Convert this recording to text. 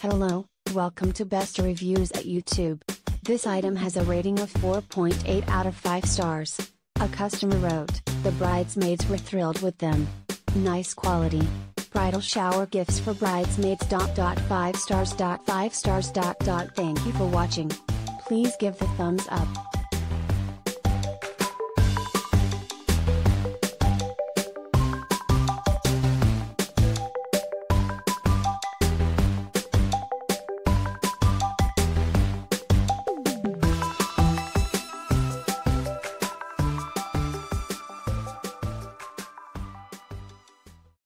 Hello, welcome to Best Reviews at YouTube. This item has a rating of 4.8 out of 5 stars. A customer wrote, "The bridesmaids were thrilled with them. Nice quality. Bridal shower gifts for bridesmaids. 5 stars. 5 stars. Thank you for watching. Please give the thumbs up.